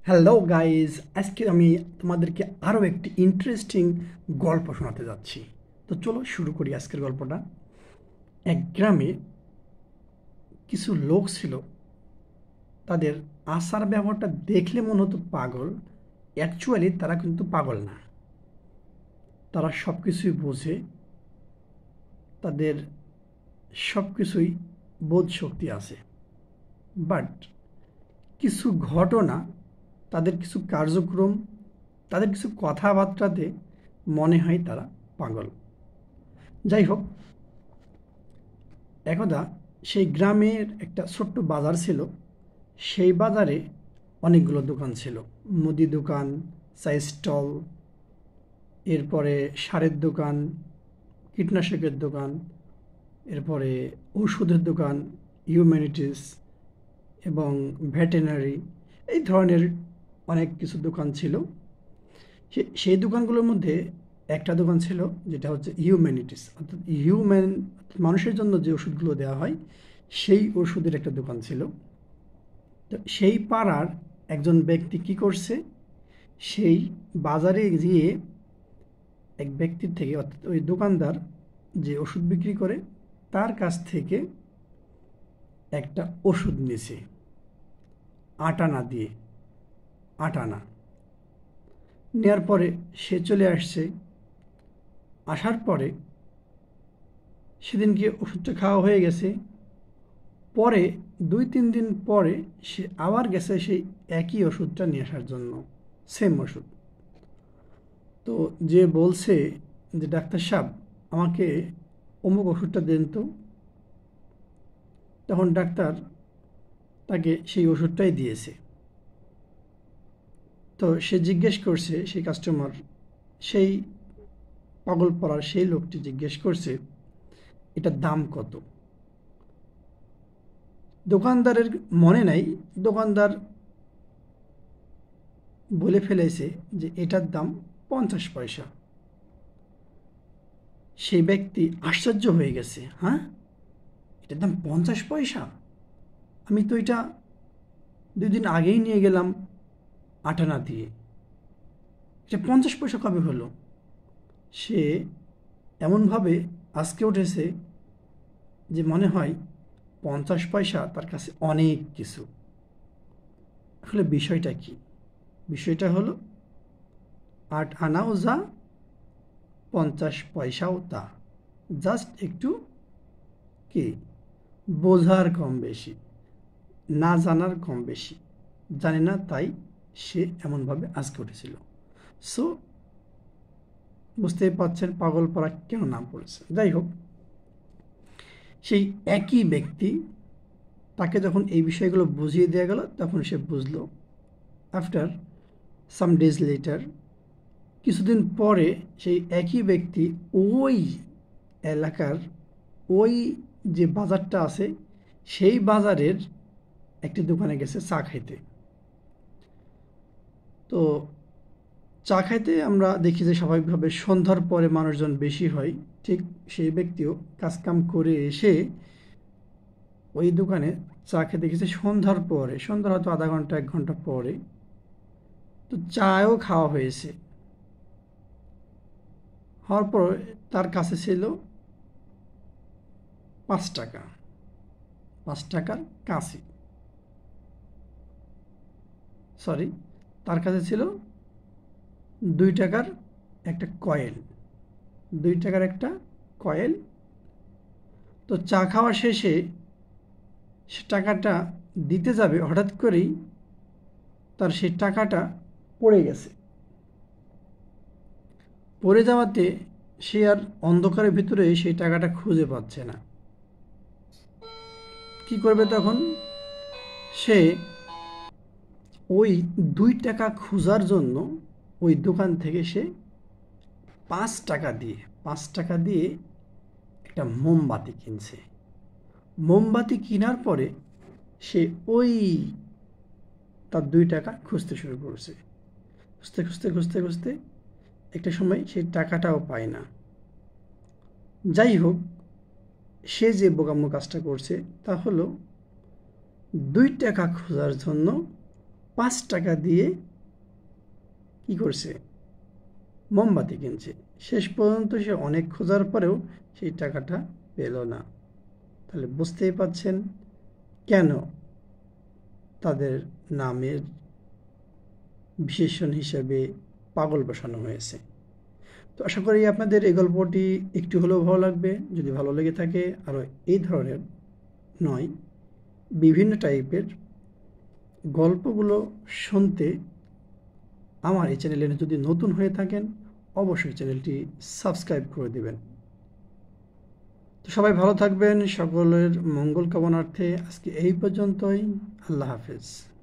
Hello guys, আজকে আমি তোমাদেরকে আরও একটি ইন্টারেস্টিং গল্প শোনাতে যাচ্ছি। তো চলো শুরু করি আজকের গল্পটা। এক গ্রামে কিছু লোক ছিল। তাদের আচার ব্যবহারটা দেখলে মনে হতো পাগল। অ্যাকচুয়ালি তারা কিন্তু পাগল না, তারা সব কিছুই বোঝে। তাদের সব কিছুই বোধ শক্তি আছে। বাট কিছু ঘটনা, তাদের কিছু কার্যক্রম, তাদের কিছু কথাবার্তাতে মনে হয় তারা পাগল। যাই হোক, একদা সেই গ্রামের একটা ছোট্ট বাজার ছিল। সেই বাজারে অনেকগুলো দোকান ছিল। মুদি দোকান, চায়ের স্টল, এরপরে সারের দোকান, কীটনাশকের দোকান, এরপরে ওষুধের দোকান, হিউম্যানিটিস এবং ভেটেরিনারি, এই ধরনের অনেক কিছু দোকান ছিল। সেই দোকানগুলোর মধ্যে একটা দোকান ছিল যেটা হচ্ছে হিউম্যানিটিস, অর্থাৎ মানুষের জন্য যে ওষুধগুলো দেওয়া হয় সেই ওষুধের একটা দোকান ছিল। তো সেই পাড়ার একজন ব্যক্তি কি করছে, সেই বাজারে গিয়ে এক ব্যক্তির থেকে, অর্থাৎ ওই দোকানদার যে ওষুধ বিক্রি করে তার কাছ থেকে একটা ওষুধ নিছে 8 আনা দিয়ে। 8 আনা নেওয়ার পরে সে চলে আসছে। আসার পরে সেদিনকে ওষুধটা খাওয়া হয়ে গেছে। পরে 2-3 দিন পরে সে আবার গেছে সেই একই ওষুধটা নিয়ে আসার জন্য, সেম ওষুধ। তো যে বলছে যে ডাক্তার সাহেব, আমাকে অমুক ওষুধটা দেন তো। তখন ডাক্তার তাকে সেই ওষুধটাই দিয়েছে। তো সে জিজ্ঞেস করছে, সেই কাস্টমার, সেই পাগল পাড়ার সেই লোকটি জিজ্ঞেস করছে, এটার দাম কত? দোকানদারের মনে নাই, দোকানদার বলে ফেলেছে যে এটার দাম 50 পয়সা। সেই ব্যক্তি আশ্চর্য হয়ে গেছে, হ্যাঁ, এটার দাম 50 পয়সা? আমি তো এটা 2 দিন আগেই নিয়ে গেলাম 8 আনা দিয়ে, এটা 50 পয়সা কবে হলো? সে এমনভাবে আজকে উঠেছে যে মনে হয় 50 পয়সা তার কাছে অনেক কিছু। আসলে বিষয়টা কি? বিষয়টা হলো 8 আনাও যা, 50 পয়সাও তা। জাস্ট একটু কি, বোঝার কম বেশি, না জানার কম বেশি। জানে না, তাই সে এমনভাবে আজকে উঠেছিল। সো বুঝতেই পারছেন পাগলপাড়া কেন নাম পড়েছে। যাই হোক, সেই একই ব্যক্তি, তাকে যখন এই বিষয়গুলো বুঝিয়ে দেওয়া গেল তখন সে বুঝলো। আফটার সাম ডেজ লেটার, কিছুদিন পরে সেই একই ব্যক্তি ওই এলাকার, ওই যে বাজারটা আছে সেই বাজারের একটি দোকানে গেছে চা খাইতে। তো চা খাইতে আমরা দেখি যে স্বাভাবিকভাবে সন্ধ্যার পরে মানুষজন বেশি হয়। ঠিক সেই ব্যক্তিও কাজকাম করে এসে ওই দোকানে চা খেতে গেছে সন্ধ্যার পরে, সন্ধ্যার হয়তো আধা ঘন্টা 1 ঘন্টা পরে। তো চাও খাওয়া হয়েছে। হওয়ার পর তার কাছে ছিল 5 টাকা, 5 টাকার কাঁচি। সরি, তার কাছে ছিল 2 টাকার একটা কয়েল, 2 টাকার একটা কয়েল। তো চা খাওয়া শেষে সে টাকাটা দিতে যাবে, হঠাৎ করেই তার সেই টাকাটা পড়ে গেছে। পড়ে যাওয়াতে সে আর অন্ধকারের ভিতরে সেই টাকাটা খুঁজে পাচ্ছে না। কি করবে তখন? সে ওই 2 টাকা খোঁজার জন্য ওই দোকান থেকে সে 5 টাকা দিয়ে, 5 টাকা দিয়ে একটা মোমবাতি কিনছে। মোমবাতি কেনার পরে সে ওই তার 2 টাকা খুঁজতে শুরু করছে। খুঁজতে খুঁজতে খুঁজতে খুঁজতে একটা সময় সেই টাকাটাও পায় না। যাই হোক, সে যে বোকামো কাজটা করছে তা হলো 2 টাকা খোঁজার জন্য 5 টাকা দিয়ে কি করছে, মোমবাতি কিনছে। শেষ পর্যন্ত সে অনেক খোঁজার পরেও সেই টাকাটা পেল না। তাহলে বুঝতেই পাচ্ছেন কেন তাদের নামের বিশেষণ হিসেবে পাগল বসানো হয়েছে। তো আশা করি আপনাদের এই গল্পটি একটু হলেও ভালো লাগবে। যদি ভালো লেগে থাকে আরও এই ধরনের নয়, বিভিন্ন টাইপের গল্পগুলো শুনতে আমার এই চ্যানেলে যদি নতুন হয়ে থাকেন অবশ্যই চ্যানেলটি সাবস্ক্রাইব করে দিবেন। তো সবাই ভালো থাকবেন, সকলের মঙ্গল কামনার্থে আজকে এই পর্যন্তই। আল্লাহ হাফেজ।